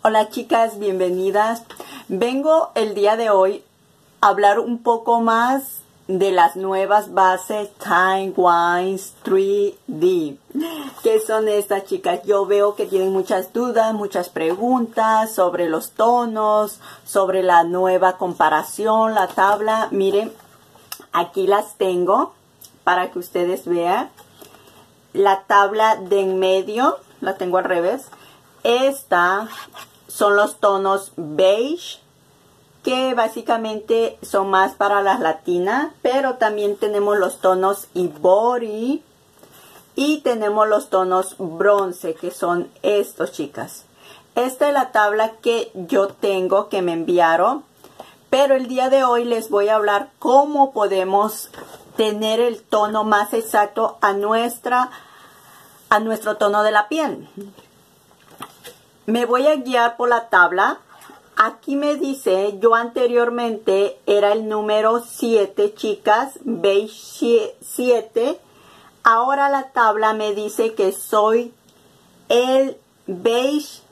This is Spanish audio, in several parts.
Hola chicas, bienvenidas. Vengo el día de hoy a hablar un poco más de las nuevas bases Timewise 3D. ¿Qué son estas, chicas? Yo veo que tienen muchas dudas, muchas preguntas sobre los tonos, sobre la nueva comparación, la tabla. Miren, aquí las tengo para que ustedes vean. La tabla de en medio, la tengo al revés. Esta son los tonos beige, que básicamente son más para las latinas, pero también tenemos los tonos ivory y tenemos los tonos bronce, que son estos, chicas. Esta es la tabla que yo tengo, que me enviaron, pero el día de hoy les voy a hablar cómo podemos tener el tono más exacto a nuestro tono de la piel. Me voy a guiar por la tabla. Aquí me dice, yo anteriormente era el número 7, chicas, beige 7. Ahora la tabla me dice que soy el beige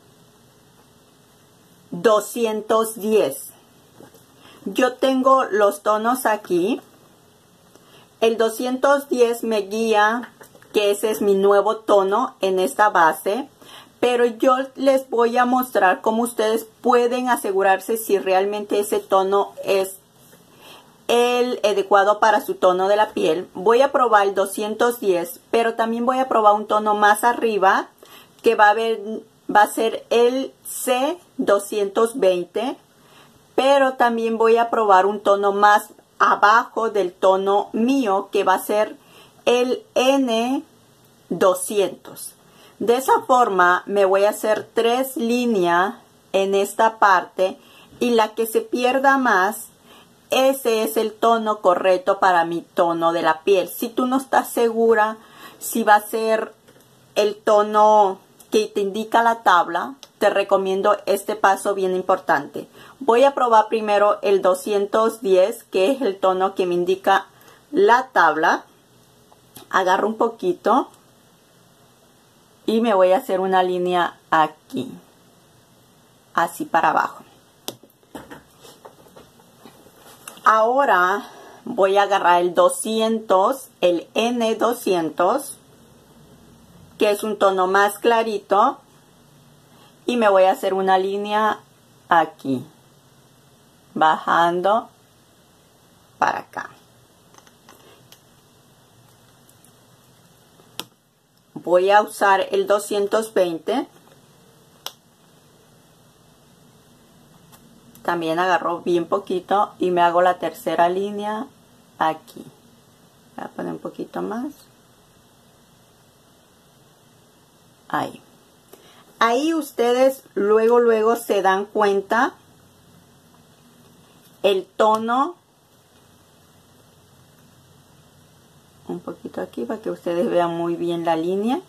210. Yo tengo los tonos aquí. El 210 me guía que ese es mi nuevo tono en esta base. Pero yo les voy a mostrar cómo ustedes pueden asegurarse si realmente ese tono es el adecuado para su tono de la piel. Voy a probar el 210, pero también voy a probar un tono más arriba, que va a ser el C220. Pero también voy a probar un tono más abajo del tono mío, que va a ser el N200. De esa forma me voy a hacer 3 líneas en esta parte, y la que se pierda más, ese es el tono correcto para mi tono de la piel. Si tú no estás segura si va a ser el tono que te indica la tabla, te recomiendo este paso bien importante. Voy a probar primero el 210, que es el tono que me indica la tabla. Agarro un poquito y me voy a hacer una línea aquí, así para abajo. Ahora voy a agarrar el 200, el N200, que es un tono más clarito, y me voy a hacer una línea aquí, bajando para acá. Voy a usar el 220. También agarro bien poquito y me hago la tercera línea aquí. Voy a poner un poquito más. Ahí. Ahí ustedes luego se dan cuenta el tono. Un poquito aquí para que ustedes vean muy bien la línea.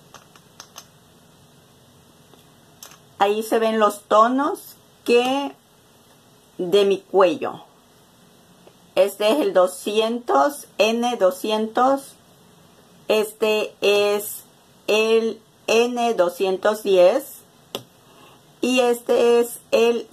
Ahí se ven los tonos que de mi cuello. Este es el 200, N200. Este es el N210. Y este es el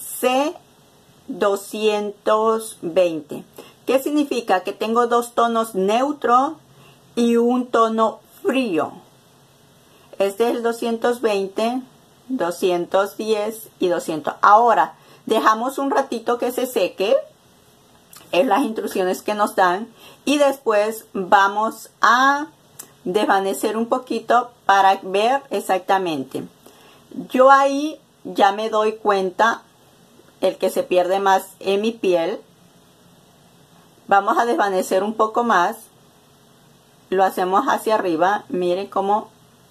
C220. ¿Qué significa? Que tengo dos tonos neutros y un tono frío. Este es el 220, 210 y 200. Ahora, dejamos un ratito que se seque. Es las instrucciones que nos dan. Y después vamos a desvanecer un poquito para ver exactamente. Yo ahí ya me doy cuenta el que se pierde más en mi piel. Vamos a desvanecer un poco más. Lo hacemos hacia arriba. Miren cómo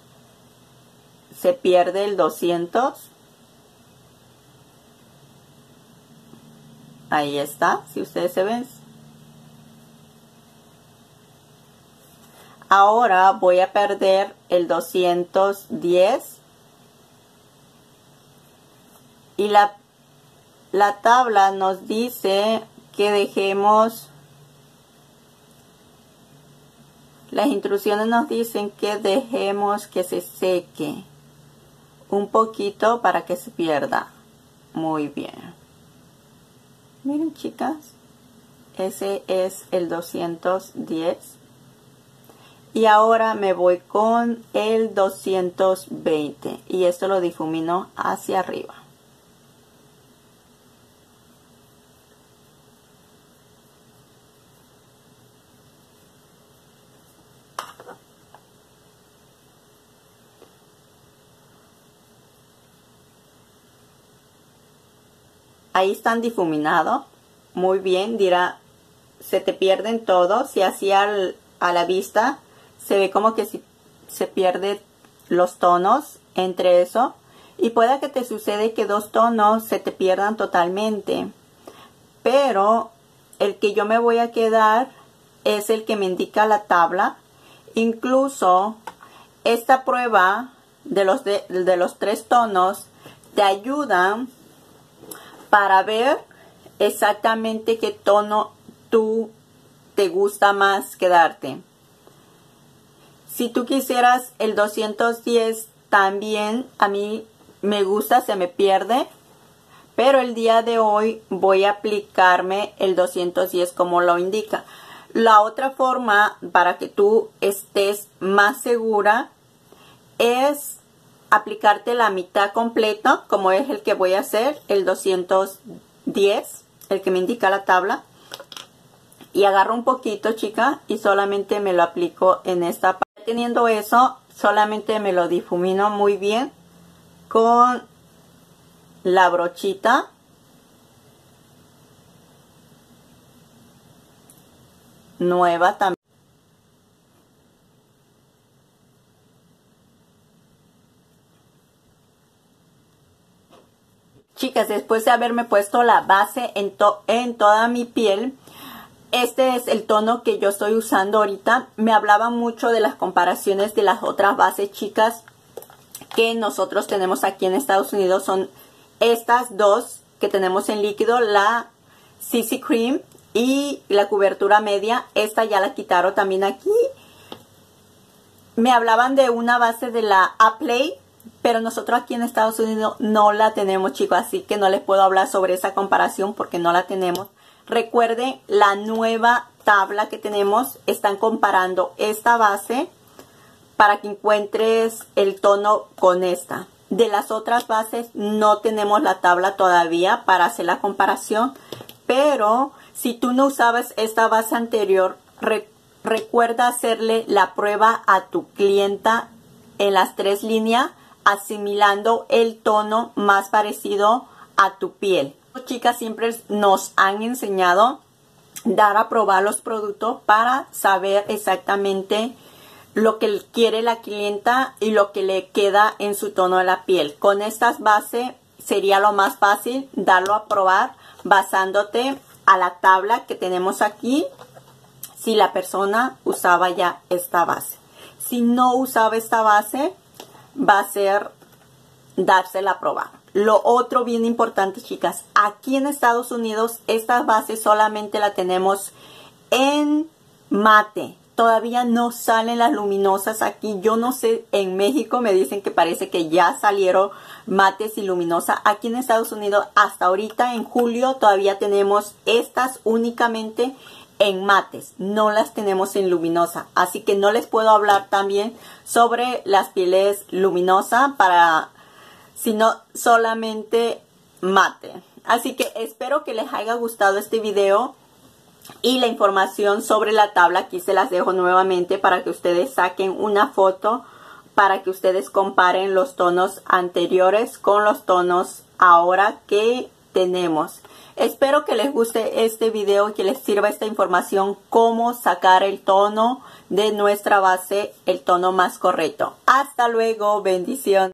se pierde el 200. Ahí está, si ustedes se ven. Ahora voy a perder el 210. Y la tabla nos dice que dejemos... Las instrucciones nos dicen que dejemos que se seque un poquito para que se pierda. Muy bien. Miren, chicas, ese es el 210. Y ahora me voy con el 220 y esto lo difumino hacia arriba. Ahí están difuminados. Muy bien, dirá, se te pierden todos. Si así a la vista se ve como que se pierden los tonos entre eso. Y puede que te sucede que dos tonos se te pierdan totalmente. Pero el que yo me voy a quedar es el que me indica la tabla. Incluso esta prueba de los tres tonos te ayuda para ver exactamente qué tono tú te gusta más quedarte. Si tú quisieras el 210 también, a mí me gusta, se me pierde. Pero el día de hoy voy a aplicarme el 210 como lo indica. La otra forma para que tú estés más segura es aplicarte la mitad completa, como es el que voy a hacer, el 210, el que me indica la tabla. Y agarro un poquito, chica, y solamente me lo aplico en esta parte. Teniendo eso, solamente me lo difumino muy bien con la brochita. Nueva también. Chicas, después de haberme puesto la base en toda mi piel, este es el tono que yo estoy usando ahorita. Me hablaba mucho de las comparaciones de las otras bases, chicas, que nosotros tenemos aquí en Estados Unidos. Son estas dos que tenemos en líquido, la CC Cream y la cobertura media. Esta ya la quitaron también aquí. Me hablaban de una base de la Aplay, pero nosotros aquí en Estados Unidos no la tenemos, chicos. Así que no les puedo hablar sobre esa comparación porque no la tenemos. Recuerden, la nueva tabla que tenemos, están comparando esta base para que encuentres el tono con esta. De las otras bases no tenemos la tabla todavía para hacer la comparación. Pero si tú no usabas esta base anterior, recuerda hacerle la prueba a tu clienta en las tres líneas, asimilando el tono más parecido a tu piel. Chicas, siempre nos han enseñado dar a probar los productos para saber exactamente lo que quiere la clienta y lo que le queda en su tono de la piel. Con estas bases sería lo más fácil darlo a probar basándote a la tabla que tenemos aquí, si la persona usaba ya esta base. Si no usaba esta base, va a ser dársela a probar. Lo otro bien importante, chicas, aquí en Estados Unidos esta base solamente la tenemos en mate. Todavía no salen las luminosas aquí. Yo no sé, en México me dicen que parece que ya salieron mates y luminosas. Aquí en Estados Unidos hasta ahorita en julio todavía tenemos estas únicamente en mates. No las tenemos en luminosa. Así que no les puedo hablar también sobre las pieles luminosas sino solamente mate. Así que espero que les haya gustado este video. Y la información sobre la tabla aquí se las dejo nuevamente para que ustedes saquen una foto, para que ustedes comparen los tonos anteriores con los tonos ahora que tenemos. Espero que les guste este video y que les sirva esta información, cómo sacar el tono de nuestra base, el tono más correcto. Hasta luego, bendición.